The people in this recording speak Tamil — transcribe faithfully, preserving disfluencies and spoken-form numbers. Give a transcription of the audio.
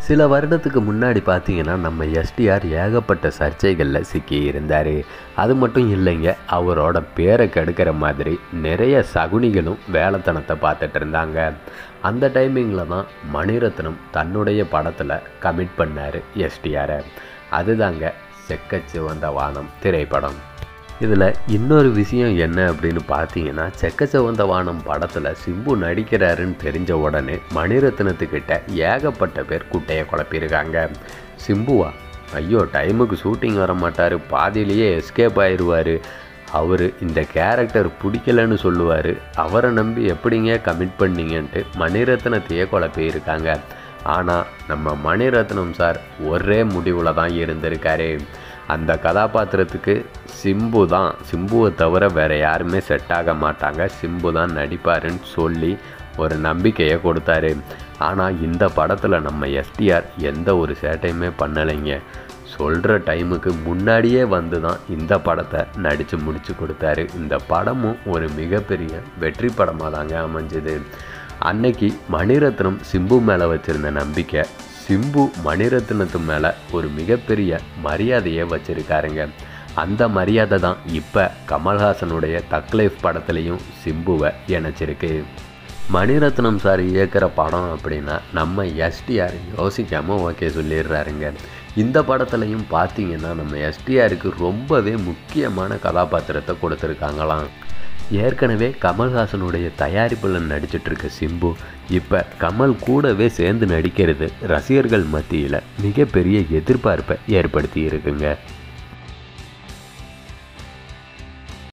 சில வருடத்துக்கு முன்னாடி பார்த்தீங்கன்னா நம்ம எஸ்டிஆர் ஏகப்பட்ட சர்ச்சைகளில் சிக்கி இருந்தார். அது மட்டும் இல்லைங்க, அவரோட பேரை கெடுக்கிற மாதிரி நிறைய சகுனிகளும் வேலைத்தனத்தை பார்த்துட்டு இருந்தாங்க. அந்த டைமிங்கில் தான் மணிரத்னம் தன்னுடைய படத்தில் கமிட் பண்ணார் எஸ்டிஆரை. அதுதாங்க செக்கச்சிவந்த வானம் திரைப்படம். இதில் இன்னொரு விஷயம் என்ன அப்படின்னு பார்த்தீங்கன்னா, செக்கச்சிவந்த வானம் படத்தில் சிம்பு நடிக்கிறாருன்னு தெரிஞ்ச உடனே மணிரத்னத்துக்கிட்ட ஏகப்பட்ட பேர் குட்டையை குழப்பியிருக்காங்க. சிம்புவா, ஐயோ டைமுக்கு ஷூட்டிங் வர மாட்டார், பாதியிலேயே எஸ்கேப் ஆயிடுவார், அவர் இந்த கேரக்டர் பிடிக்கலன்னு சொல்லுவார், அவரை நம்பி எப்படிங்க கமிட் பண்ணிங்கன்ட்டு மணிரத்னத்தையே குழப்பியிருக்காங்க. ஆனால் நம்ம மணிரத்னம் சார் ஒரே முடிவில் தான் இருந்திருக்காரு. அந்த கதாபாத்திரத்துக்கு சிம்பு தான், சிம்புவை தவிர வேறு யாருமே செட் ஆக மாட்டாங்க, சிம்பு தான் நடிப்பாருன்னு சொல்லி ஒரு நம்பிக்கையை கொடுத்தாரு. ஆனால் இந்த படத்தில் நம்ம எஸ்டிஆர் எந்த ஒரு சேட்டையுமே பண்ணலைங்க. சொல்கிற டைமுக்கு முன்னாடியே வந்து தான் இந்த படத்தை நடித்து முடித்து கொடுத்தாரு. இந்த படமும் ஒரு மிகப்பெரிய வெற்றி படமாக தாங்க அமைஞ்சுது. அன்னைக்கு மணிரத்னம் சிம்பு மேலே வச்சுருந்த நம்பிக்கை சிம்பு மணிரத்னத்து மேலே ஒரு மிகப்பெரிய மரியாதையை வச்சுருக்காருங்க. அந்த மரியாதை தான் இப்போ கமல்ஹாசனுடைய தக்லைஃப் படத்துலேயும் சிம்புவை இணைச்சிருக்கு. மணிரத்னம் சார் இயக்கிற படம் அப்படின்னா நம்ம எஸ்டிஆர் யோசிக்காமல் ஓகே சொல்லிடுறாருங்க. இந்த படத்துலையும் பார்த்தீங்கன்னா நம்ம எஸ்டிஆருக்கு ரொம்பவே முக்கியமான கதாபாத்திரத்தை கொடுத்துருக்காங்களாம். ஏற்கனவே கமல்ஹாசனுடைய தயாரிப்பில் நடிச்சிட்ருக்க சிம்பு இப்போ கமல் கூடவே சேர்ந்து நடிக்கிறது ரசிகர்கள் மத்தியில் மிகப்பெரிய எதிர்பார்ப்பை ஏற்படுத்தி இருக்குங்க.